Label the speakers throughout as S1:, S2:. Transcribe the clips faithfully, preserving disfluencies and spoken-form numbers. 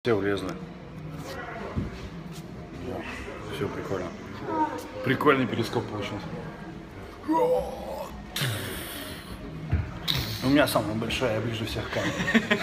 S1: Все влезли. Все прикольно. Прикольный перископ получился. У меня самая большая, я ближе всех к камере.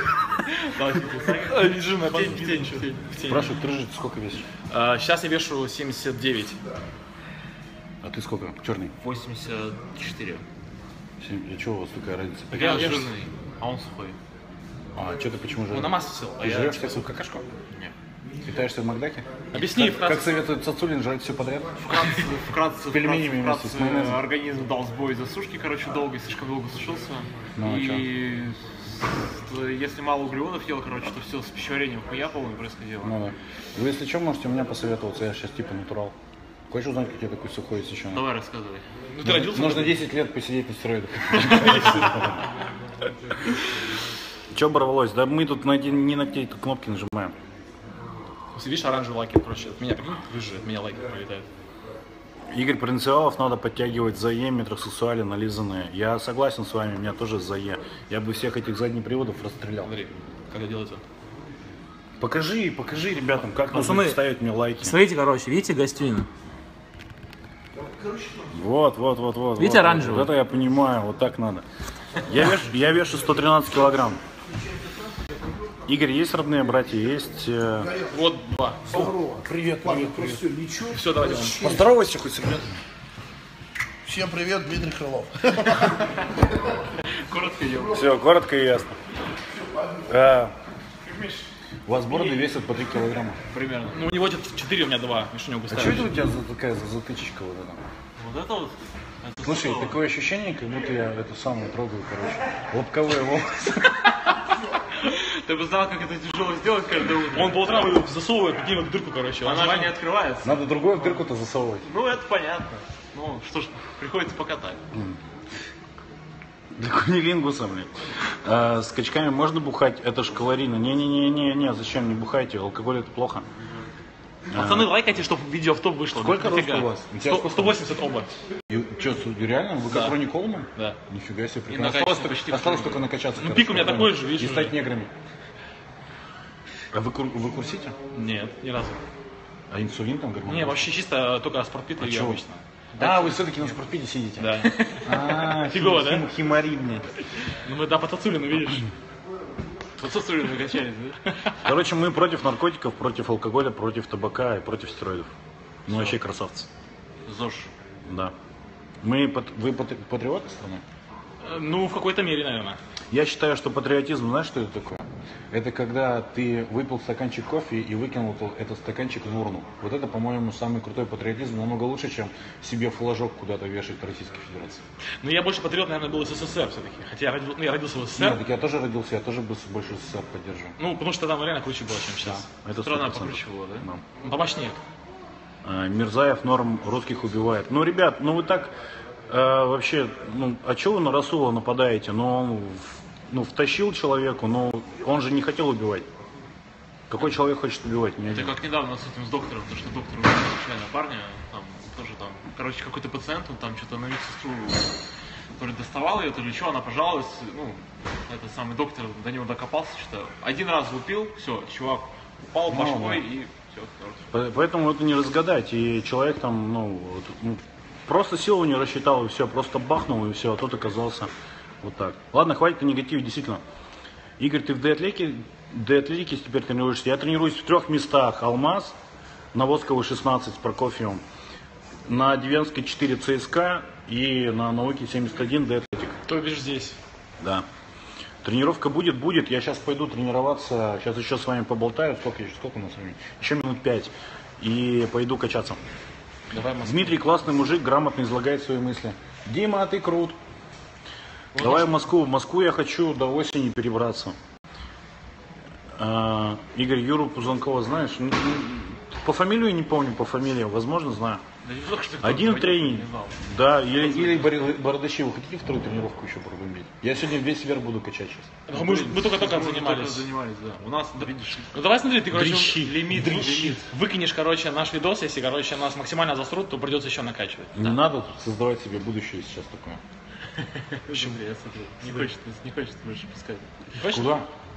S2: Лежим в тень, в тень, в тень.
S1: Спрашивают, ты же сколько весишь?
S2: Сейчас я вешу семьдесят девять.
S1: А ты сколько? Черный?
S2: восемьдесят четыре.
S1: И что у вас такая разница?
S2: Я жирный, а он сухой.
S1: А, что ты почему жирный?
S2: Он на масле сел.
S1: Ты жрешь всякую какашку?
S2: Нет.
S1: Питаешься в Макдаке?
S2: Объясни
S1: как,
S2: вкратце.
S1: Как советует Цацулин, жрать все подряд?
S2: Вкратце, вкратце,
S1: пельменями
S2: вкратце,
S1: вместе с майонезом.
S2: Организм дал сбой из-за сушки, короче, долго, слишком долго сушился.
S1: Ну,
S2: и с, если мало углеводов ел, короче, то все с пищеварением хуя полное происходило.
S1: Ну да. Вы, если что, можете у меня посоветоваться, я сейчас типа натурал. Хочешь узнать, как я такой сухой сейчас?
S2: Давай, рассказывай. Ну,
S1: ты родился? Нужно десять лет посидеть на стероидах. Че оборвалось? Да мы тут не на какие-то кнопки нажимаем.
S2: Видишь, оранжевый лайки, короче, от меня, прикинь, рыжий, от меня лайки пролетают.
S1: Игорь, провинциалов надо подтягивать за Е, метросексуали, нализанные. Я согласен с вами, у меня тоже за Е. Я бы всех этих заднеприводов расстрелял.
S2: Смотри, как это делается.
S1: Покажи, покажи ребятам, как
S3: Пацаны,
S1: нужно ставить мне лайки.
S3: Смотрите, короче, видите гостиную?
S1: Вот, вот, вот, вот.
S3: Видите,
S1: вот,
S3: оранжевый?
S1: Вот это я понимаю, вот так надо. Я вешу, я вешу сто тринадцать килограмм. Игорь, есть родные братья, есть... Э...
S2: Вот два.
S1: О, привет, привет, привет.
S4: Все, ничего.
S2: Все, давайте.
S1: Поздоровайся хоть с ребятами.
S4: Всем привет, Дмитрий Крылов.
S2: Коротко ел.
S1: Все, коротко и ясно. А, у вас бороды весят по три килограмма.
S2: Примерно. Ну, у него четыре, у меня два. Видишь, у него
S1: А
S2: густая.
S1: что это у тебя за такая за затычечка вот эта?
S2: Вот это вот. Это
S1: Слушай,
S2: что?
S1: такое ощущение, как будто я эту самую трогаю, короче. Лобковые волосы.
S2: Ты бы знал, как это тяжело сделать каждое утро. Он по утрам ее засовывает какие-то в дырку, короче. Она же не открывается.
S1: Надо другое в дырку-то засовывать.
S2: Ну, это понятно. Ну, что ж, приходится пока так.
S1: Да кунилингуса, блин. А, с качками можно бухать? Это ж калорийно. Не-не-не-не, зачем не бухайте? Алкоголь это плохо.
S2: Пацаны, лайкайте, чтобы видео в топ вышло.
S1: Сколько роста у вас? У тебя сколько?
S2: сто восемьдесят оба.
S1: Что, реально? Вы как
S2: Да.
S1: Ронни Колман?
S2: Да.
S1: Нифига себе,
S2: И
S1: прикольно.
S2: накачаться
S1: Осталось,
S2: почти
S1: только, осталось
S2: в
S1: только накачаться.
S2: Ну,
S1: короче,
S2: пик у меня
S1: как
S2: такой
S1: Ронни.
S2: же, видишь,
S1: И
S2: уже.
S1: стать неграми. А вы, кур- вы курсите?
S2: Нет, ни разу.
S1: А инсулин там как
S2: Не, вообще чисто только спортпит и
S1: чего?
S2: обычно.
S1: А, вы все-таки на спортпиде сидите?
S2: Да.
S1: А,
S2: Фигово, да?
S1: хим- Химари, блин.
S2: Ну мы да, по Тацулину, видишь? По Тацулину качались, да?
S1: Короче, мы против наркотиков, против алкоголя, против табака и против стероидов. Ну, вообще красавцы.
S2: ЗОЖ.
S1: Да. Мы, пат- вы пат- патриоты страны?
S2: Ну, в какой-то мере, наверное.
S1: Я считаю, что патриотизм, знаешь, что это такое? Это когда ты выпил стаканчик кофе и выкинул этот стаканчик в урну. Вот это, по-моему, самый крутой патриотизм, намного лучше, чем себе флажок куда-то вешать в Российской Федерации.
S2: Ну, я больше патриот, наверное, был СССР все-таки. Хотя я, родил- ну, я родился в
S1: Нет,
S2: СССР.
S1: так я тоже родился, я тоже бы с- больше СССР поддерживаю.
S2: Ну, потому что там реально круче было, чем сейчас.
S1: Это
S2: Страна
S1: сто процентов.
S2: покруче была, да?
S1: Да.
S2: Ну, помощнее.
S1: А, Мирзаев норм русских убивает. Ну, ребят, ну вы так э, вообще, ну, а чего вы на Расула нападаете? Ну, он в- ну, втащил человеку, но он же не хотел убивать. Какой человек хочет убивать? Ни
S2: Это
S1: один.
S2: как недавно с этим с доктором, то что доктор убил случайно парня, там тоже там, короче, какой-то пациент, он там что-то на медсестру то ли доставал ее, то ли что, она пожаловалась, ну, этот самый доктор до него докопался, что один раз лупил, все, чувак упал
S1: Ну,
S2: башкой
S1: да.
S2: и все, короче.
S1: По- Поэтому это не разгадать. И человек там, ну, вот, ну, просто силу не рассчитал, и все, просто бахнул, и все, а тот оказался вот так. Ладно, хватит негатива, действительно. Игорь, ты в деатлетике, деатлетике теперь тренируешься? Я тренируюсь в трех местах. Алмаз, на Восковой шестнадцать с Прокофьевым, на Девянской четыре ЦСКА и на Науке семьдесят один деатлетик.
S2: То бишь здесь.
S1: Да. Тренировка будет, будет. Я сейчас пойду тренироваться. Сейчас еще с вами поболтаю. Сколько, еще- сколько у нас времени? Еще минут пять. И пойду качаться.
S2: Давай, Москва.
S1: Дмитрий классный мужик, грамотно излагает свои мысли. Дима, а ты крут. Давай в Москву. В Москву я хочу до осени перебраться. А, Игорь, Юру Пузанкова знаешь? Ну, ну, по фамилии не помню, по фамилии, возможно, знаю.
S2: Да не только что кто-то
S1: Один
S2: звонил,
S1: тренинг.
S2: не знал.
S1: Да, или, или Бор- Бородач, вы хотите вторую тренировку еще пробомбить? Я сегодня весь верх буду качать сейчас.
S2: Ну, мы, ж- мы только-только
S5: Мы
S2: занимались.
S5: только занимались, да. У нас, видишь,
S2: Ну давай смотри, ты, короче,
S1: Дрищи,
S2: лимит,
S1: дрищи.
S2: лимит. Выкинешь, короче, наш видос, если, короче, нас максимально засрут, то придется еще накачивать.
S1: Не надо создавать себе будущее сейчас такое.
S2: Почему? Я смотрю, не хочет, не хочет больше пускать. Хочешь?
S1: Куда?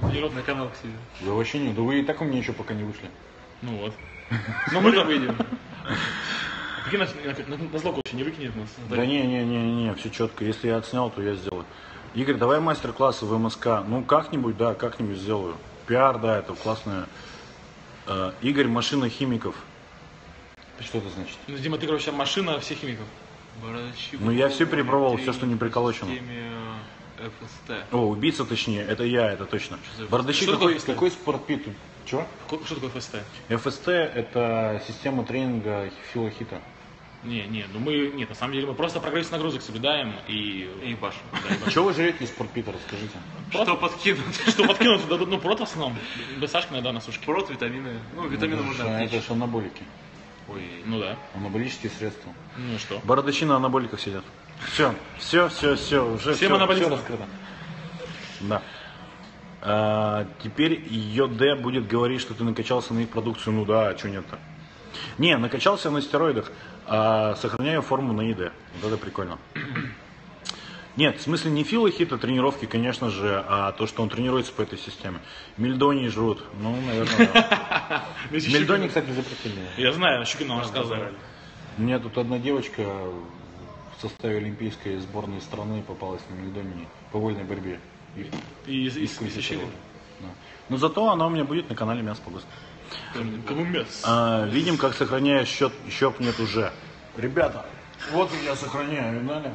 S2: Тренировочный канал к себе.
S1: Да вообще нет, да вы и так у меня еще пока не вышли.
S5: Ну вот. Ну мы-то выйдем. Прикинь, на, на, на зло вообще не выкинет нас.
S1: Да не, не, не, не, все четко. Если я отснял, то я сделаю. Игорь, давай мастер-классы в МСК. Ну как-нибудь, да, как-нибудь сделаю. Пиар, да, это классное. Э, Игорь, машина химиков. Что это значит?
S5: Ну, Дима, ты, короче, машина всех химиков.
S2: Бородачи,
S1: Ну я все перепробовал, все,
S2: внутри
S1: что не приколочено.
S2: В системе э, эф эс тэ.
S1: О, убийца точнее, это я, это точно.
S2: за
S1: Бардачи,
S5: Что
S1: какой,
S5: такое
S1: какой спортпит? Чего?
S5: Что такое эф эс тэ?
S1: эф эс тэ это система тренинга филохита.
S5: Не, не, ну мы, нет, на самом деле мы просто прогресс нагрузок соблюдаем и...
S2: И башню.
S1: Чего вы жрете из спортпита, расскажите.
S2: Что подкинуть?
S5: Что подкинуть, да, ну, прот в основном, БСАшка иногда на сушке.
S2: Прот, витамины. Ну, витамины
S1: Это
S2: можно
S1: ж-
S2: отвлечь.
S1: Это же анаболики.
S5: Ой, ну да.
S1: Анаболические средства.
S5: Ну и что?
S1: Бородачи на анаболиках сидят. Все, все, все, все, уже
S5: Всем
S1: все,
S5: анаболизм.
S1: все раскрыто. Да. А, теперь ЙОД будет говорить, что ты накачался на их продукцию. Ну да, а что нет-то? Не, накачался на стероидах, а сохраняю форму на ЕД. Вот это прикольно. Нет, в смысле не филохит, а тренировки, конечно же, а то, что он тренируется по этой системе. Мельдоний жрут. Ну, наверное, да. Мельдоний, кстати, запретили.
S5: Я знаю, Щукина рассказывал.
S1: У меня тут одна девочка в составе олимпийской сборной страны попалась на мельдонии по вольной борьбе. И,
S5: И из
S1: и
S5: из-
S1: сквозь
S5: из-
S1: это. Да. Но зато она у меня будет на канале Мясо по
S5: Кому мясо?
S1: а, Видим, как сохраняю счет, счет нет уже. Ребята, вот я сохраняю, видали?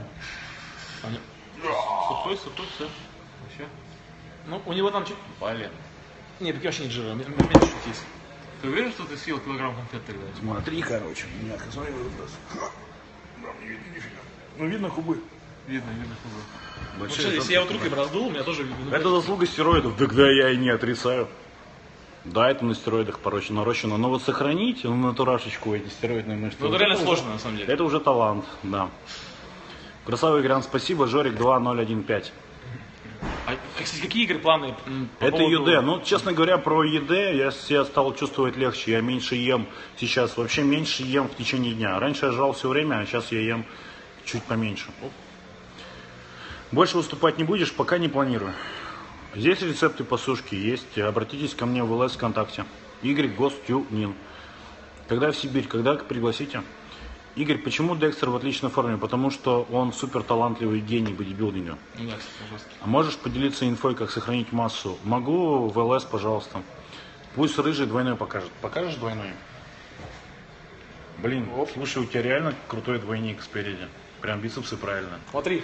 S2: Сухой, сухой, все. Вообще.
S5: Ну, у него там чуть... Блин. Не, прикинь, вообще нет жира, м- м- меньше чуть есть.
S2: Ты уверен, что ты съел килограмм конфет тогда?
S1: Смотри, короче, меня смотри в этот раз. Там не видно нифига. Ну видно хубы.
S2: Видно, видно худо.
S5: Ну,
S1: Большие
S5: что, если
S1: жопы.
S5: я вот рукой бы раздул, у меня тоже... ну,
S1: Это заслуга стероидов. Тогда я и не отрицаю. Да, это на стероидах порочно нарощено. Но вот сохранить ну, натурашечку эти стероидные мышцы.
S5: Ну, это
S1: вот
S5: реально
S1: уже-
S5: сложно, на самом деле.
S1: Это уже талант, да. Красавый Игорян, спасибо. Жорик два ноль один пять.
S5: А, кстати, какие игры, планы? м, по
S1: Это
S5: поводу-
S1: ЕД. Ну, честно говоря, про ЕД я себя стал чувствовать легче. Я меньше ем сейчас. Вообще меньше ем в течение дня. Раньше я жрал все время, а сейчас я ем чуть поменьше. Больше выступать не будешь, пока не планирую. Здесь рецепты по сушке есть. Обратитесь ко мне в ЛС ВКонтакте. Игорь Гостюнин. Когда в Сибирь? Когда пригласите? Игорь, почему Декстер в отличной форме? Потому что он супер талантливый гений бодибилдинга.
S5: Ну да, кстати, жестко.
S1: А можешь поделиться инфой, как сохранить массу? Могу в ЛС, пожалуйста. Пусть рыжий двойной покажет. Покажешь двойной? Блин, слушай, у тебя реально крутой двойник спереди. Прям бицепсы правильно.
S5: Смотри.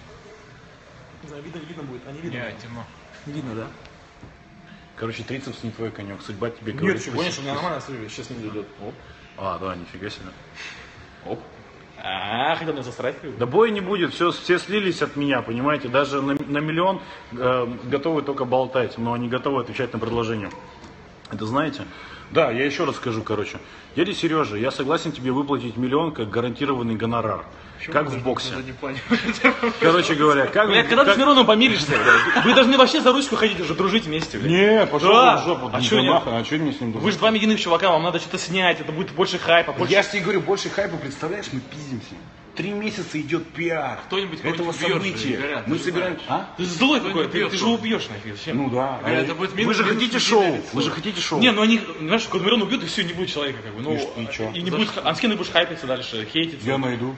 S5: Не знаю, видно, не видно будет, а не видно.
S2: Не, темно.
S5: Не видно, да?
S1: Короче, трицепс не твой конек. Судьба тебе
S5: Нет,
S1: говорит.
S5: ты что, гонишь, у меня нормально, смотри, сейчас не идет. Оп.
S1: А, да, нифига себе.
S5: Оп. А, хотел меня засрать.
S1: Да боя не будет, все, все слились от меня, понимаете? Даже на, на миллион э, готовы только болтать, но они готовы отвечать на предложение. Это знаете? Да, я еще раз скажу, короче. Дядя Сережа, я согласен тебе выплатить миллион как гарантированный гонорар. Как в боксе.
S2: Не понял.
S1: Короче говоря, как...
S5: Блядь, когда ты
S1: как-
S5: с Мироном помиришься, блядь? Вы должны вообще за ручку ходить уже, дружить вместе, блядь.
S1: Не, пошел
S5: Да.
S1: в жопу.
S5: А
S1: да
S5: чё нет?
S1: нахуй, а что мне с ним
S5: Вы же два медийных чувака, вам надо что-то снять, это будет больше хайпа, больше...
S1: Я же тебе говорю, больше хайпа, представляешь, мы пиздимся. Три месяца идет пиар
S2: Кто-нибудь
S1: этого
S2: кого-нибудь убьет же,
S1: события.
S2: говорят,
S1: Мы
S2: ты же
S1: собираем...
S2: знаешь.
S1: А?
S5: Ты злой
S2: Кто
S5: какой,
S2: не
S5: ты,
S2: убьет
S5: ты же
S2: его?
S5: убьешь нафиг, зачем?
S1: Ну да.
S2: Говорят,
S1: А
S2: это будет
S1: Вы
S2: минус-
S1: же
S2: минус
S1: хотите
S2: недели
S1: шоу.
S2: лицо.
S1: Вы же хотите шоу.
S5: Не, ну они, знаешь, когда Мирон убьют, и все, не будет человека, как бы. Ну,
S1: И ш- и чё?
S5: и не
S2: За
S5: будет,
S2: что?
S5: а с кем ты будешь хайпиться дальше, хейтиться?
S1: Я найду.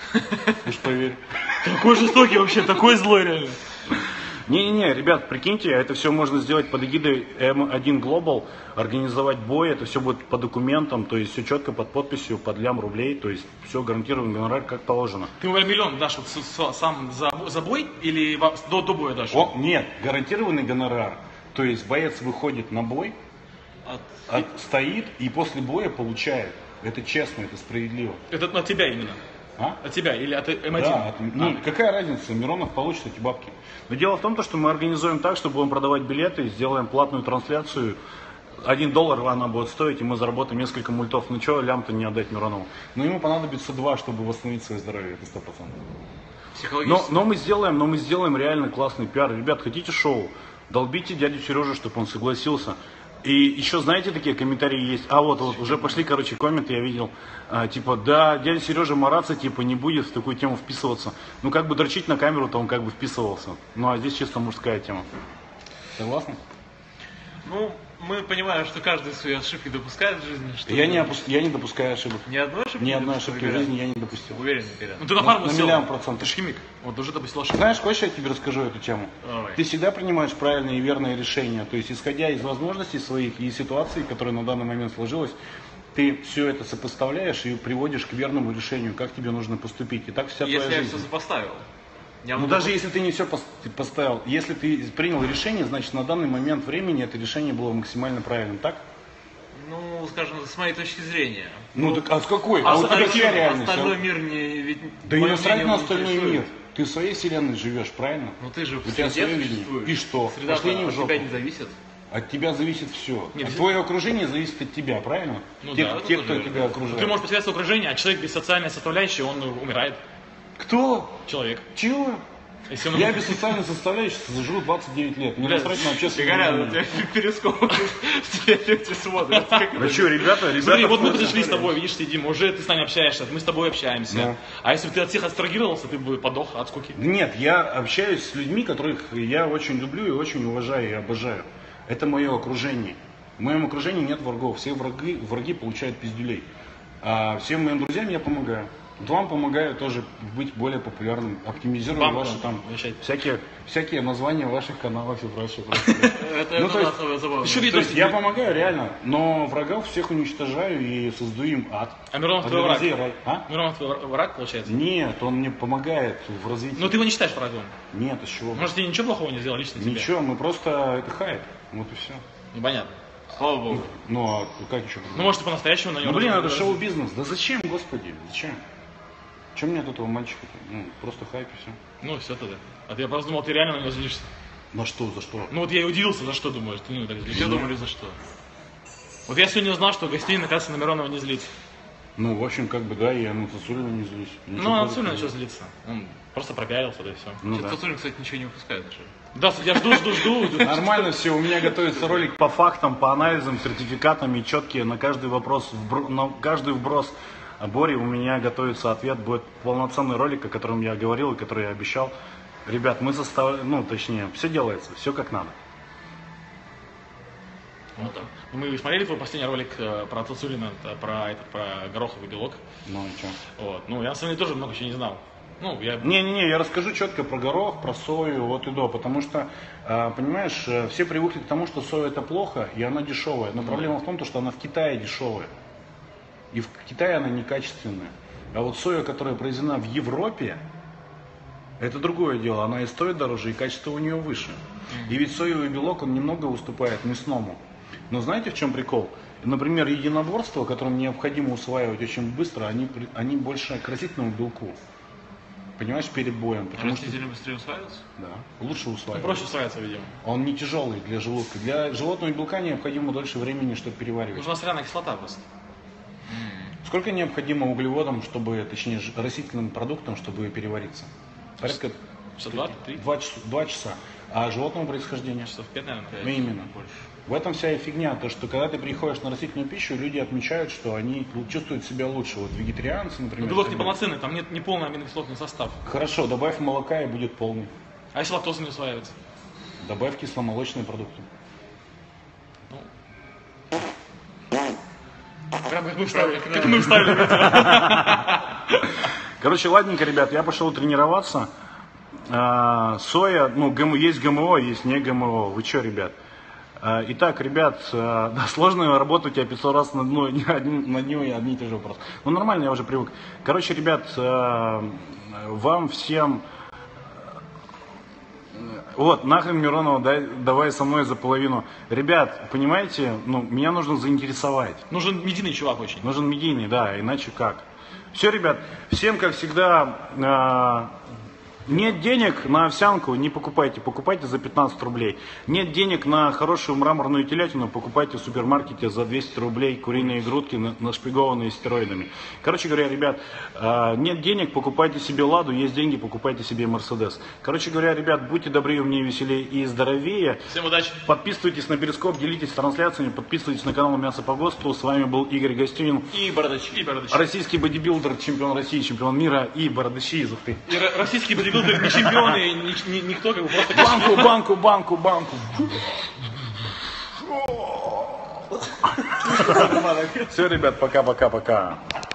S1: Уж поверь.
S5: Такой жестокий вообще, такой злой реально.
S1: Не-не-не, ребят, прикиньте, это все можно сделать под эгидой эм один Global, организовать бой, это все будет по документам, то есть все четко под подписью, под лям рублей, то есть все гарантированный гонорар, как положено.
S5: Ты, например, миллион дашь вот с- с- сам за, за бой или во- до, до боя дашь?
S1: О, нет, гарантированный гонорар, то есть боец выходит на бой,
S2: От-
S1: от- стоит и после боя получает. Это честно, это справедливо.
S5: Это от тебя именно.
S1: А?
S5: От тебя или от эм один?
S1: Да, от- ну, какая разница, Миронов получит эти бабки. Но дело в том, что мы организуем так, что будем продавать билеты, сделаем платную трансляцию. Один доллар она будет стоить, и мы заработаем несколько мультов. Ну что, лям-то не отдать Миронову. Но ему понадобится два, чтобы восстановить свое здоровье, это сто процентов. Но,
S2: Психологически.
S1: но мы сделаем, но мы сделаем реально классный пиар. Ребят, хотите шоу? Долбите дядю Сережу, чтобы он согласился. И еще, знаете, такие комментарии есть. А вот, вот уже пошли, короче, комменты, я видел. А, типа, да, дядя Сережа мараться, типа, не будет в такую тему вписываться. Ну, как бы дрочить на камеру-то он как бы вписывался. Ну, а здесь чисто мужская тема. Согласны?
S2: Ну, мы понимаем, что каждый свои ошибки допускает в жизни. Что
S1: Я не, опус- я не допускаю ошибок.
S2: Ни одной ошибки?
S1: Ни
S2: не
S1: одной
S2: допустил,
S1: ошибки в
S2: Игоря?
S1: жизни я не допустил.
S2: Уверен, Игоря?
S5: Ну ты на
S1: На-
S5: фарму
S1: на
S5: сел.
S1: миллион процентов.
S5: Ты ж химик. Вот уже допустил ошибку.
S1: Знаешь, хочешь, я тебе расскажу эту тему?
S2: Давай.
S1: Ты всегда принимаешь правильные и верные решения. То есть, исходя из возможностей своих и ситуации, которая на данный момент сложилась, ты все это сопоставляешь и приводишь к верному решению, как тебе нужно поступить. И так вся
S2: Если
S1: твоя
S2: я
S1: жизнь.
S2: все сопоставил. Я
S1: Ну
S2: могу
S1: даже
S2: по-
S1: если ты не все поставил, если ты принял решение, значит на данный момент времени это решение было максимально правильным, так?
S2: Ну, скажем, с моей точки зрения.
S1: Ну, так а с какой?
S2: А
S1: А, у тебя
S2: остальной,
S1: чья реальность?
S2: остальной
S1: А?
S2: мир не... Ведь
S1: Да и
S2: моё
S1: насрать
S2: мнение
S1: на
S2: не
S1: остальной
S2: интересует.
S1: мир. Ты в своей вселенной живешь, правильно?
S2: Ну ты же в
S1: У тебя
S2: среде
S1: свое видение.
S2: существуешь.
S1: И что?
S2: Среда
S1: Пошли не в
S2: от
S1: жопу.
S2: тебя не зависит.
S1: От тебя зависит все.
S5: Нет,
S1: а
S5: здесь-
S1: твое окружение зависит от тебя, правильно?
S5: Ну
S1: те,
S5: да,
S2: это
S1: те
S2: тоже
S1: кто
S2: верно.
S1: тебя окружает.
S5: Ты можешь потерять свое окружение, а человек без социальной составляющей, он умирает.
S1: Кто?
S5: Человек.
S1: Чего?
S5: Если он...
S1: Я без социальной составляющей заживу двадцать девять лет. Мне
S2: Бля,
S1: насрать на общественное
S2: Игоря, у
S1: мнение.
S2: тебя перископ, тебя люди смотрят. Как
S1: Ну
S2: это?
S1: что, ребята, ребята...
S5: Смотри, вот мы
S1: просто-
S5: подошли с тобой, видишь, сидим, уже ты с нами общаешься, мы с тобой общаемся.
S1: Да.
S5: А если бы ты от всех абстрагировался, ты бы подох от скуки.
S1: Нет, я общаюсь с людьми, которых я очень люблю и очень уважаю и обожаю. Это мое окружение. В моем окружении нет врагов. Все враги, враги получают пиздюлей. А всем моим друзьям я помогаю. Вот вам помогаю тоже быть более популярным, оптимизирую
S5: Вам
S1: ваши
S5: там
S1: там
S5: вещать.
S1: всякие, всякие названия ваших каналов и прочее. прочее.
S2: Это
S1: Ну,
S2: это
S1: то есть-
S2: да, забавно.
S5: Еще
S1: То
S5: видео
S1: есть я помогаю реально, но врагов всех уничтожаю и создаю им ад.
S5: А Миронов
S1: А
S5: твой
S1: для
S5: враг?
S1: друзей рай. А?
S5: Миронов твой враг, получается?
S1: Нет, он мне помогает в развитии.
S5: Ну ты его не считаешь врагом.
S1: Нет, из чего?
S5: Может, тебе ничего плохого не сделал лично тебе?
S1: Ничего, мы просто это хайп. Вот и все.
S5: Непонятно.
S2: Слава богу.
S1: Ну а как еще?
S5: Ну, может, ты по-настоящему на него...
S1: Ну блин,
S5: раз-
S1: это
S5: раз-
S1: шоу-бизнес. Да зачем, господи, зачем? Чем мне от этого мальчика-то? Ну, просто хайп и все.
S5: Ну, все тогда. А ты я просто думал, ты реально на него злишься.
S1: На что, за что?
S5: Ну вот я и удивился, за что думаешь, ты на него так
S2: Все
S5: злишься.
S2: думали, за что?
S5: Вот я сегодня узнал, что гостей, оказывается, на Миронова не злить.
S1: Ну, в общем, как бы, да, я на Цацулина не злюсь. Ничего
S5: Ну, а
S1: против
S5: Цулина
S1: не
S5: что
S1: имею.
S5: злиться? Он просто пропиарился, да и все.
S1: Ну
S2: Сейчас
S1: да.
S2: Цацулин, кстати, ничего не выпускает даже.
S5: Да, я жду, жду, жду.
S1: Нормально все, у меня готовится ролик по фактам, по анализам, сертификатам и четкие на каждый вопрос, вбро- на каждый вброс Бори у меня готовится ответ, будет полноценный ролик, о котором я говорил и который я обещал. Ребят, мы составляем, ну точнее, все делается, все как надо.
S5: Вот так. Мы смотрели твой последний ролик э, про Цацулина, это про, этот, про гороховый белок.
S1: Ну и что?
S5: Вот. Ну, я на самом деле тоже много чего не знал. Ну, я...
S1: Не-не-не, я расскажу четко про горох, про сою, от и до, потому что, э, понимаешь, э, все привыкли к тому, что соя это плохо, и она дешевая. Но проблема в том, что она в Китае дешевая. И в Китае она некачественная. А вот соя, которая произведена в Европе, это другое дело. Она и стоит дороже, и качество у нее выше. И ведь соевый белок, он немного уступает мясному. Но знаете, в чем прикол? Например, единоборства, которым необходимо усваивать очень быстро, они, при- они больше к растительному белку. Понимаешь, перед боем. Потому что,
S2: Растительно быстрее усваивается?
S1: да, лучше
S5: Ну,
S1: усваивать.
S5: проще усваивается, видимо.
S1: Он не тяжелый для желудка. Для животного белка необходимо дольше времени, чтобы переваривать.
S5: Нужна соляная кислота просто.
S1: Сколько необходимо углеводам, чтобы, точнее, ж- растительным продуктам, чтобы перевариться? Порядка
S5: Часа два, три,
S1: два часа, два часа. А животного происхождения?
S5: часов пять, наверное.
S1: Ну, именно.
S2: Больше.
S1: В этом вся и фигня, то что когда ты приходишь на растительную пищу, люди отмечают, что они чувствуют себя лучше. Вот вегетарианцы,
S5: Но
S1: например.
S5: белок
S1: так
S5: неполноценный, там нет не полный аминокислотный состав.
S1: далее. Хорошо, добавь молока и будет полный.
S5: А если лактоза не усваивается?
S1: Добавь кисломолочные продукты.
S5: Прям как мы вставили. Как мы вставили.
S1: Короче, ладненько, ребят, я пошел тренироваться. А, соя, ну, ГМ, есть ГМО, есть не ГМО. Вы что, ребят? А, итак, ребят, а, да, сложно работать, я пятьсот раз на дно, не один- на дню и одни и те же вопросы. Ну, нормально, я уже привык. Короче, ребят, а, вам всем... Вот, нахрен Миронова, дай, давай со мной за половину. Ребят, понимаете, ну, меня нужно заинтересовать.
S5: Нужен медийный чувак очень.
S1: Нужен медийный, да, иначе как. Все, ребят, всем, как всегда, э, нет денег на овсянку, не покупайте, покупайте за пятнадцать рублей. Нет денег на хорошую мраморную телятину, покупайте в супермаркете за двести рублей куриные грудки, на- нашпигованные стероидами. Короче говоря, ребят, э, нет денег, покупайте себе Ладу, есть деньги, покупайте себе Мерседес. Короче говоря, ребят, будьте добрее, умнее, веселее и здоровее.
S5: Всем удачи.
S1: Подписывайтесь на Перископ, делитесь трансляциями, подписывайтесь на канал Мясо по ГОСТу. С вами был Игорь Гостюнин,
S5: И бородачи. И бородачи.
S1: российский бодибилдер, чемпион России, чемпион мира и бородачи из Ухты.
S5: И ро- российские бодибилдеры не чемпионы, ни- ни- никто, как бы просто...
S1: Банку, банку, банку, банку. Все, ребят, пока-пока-пока.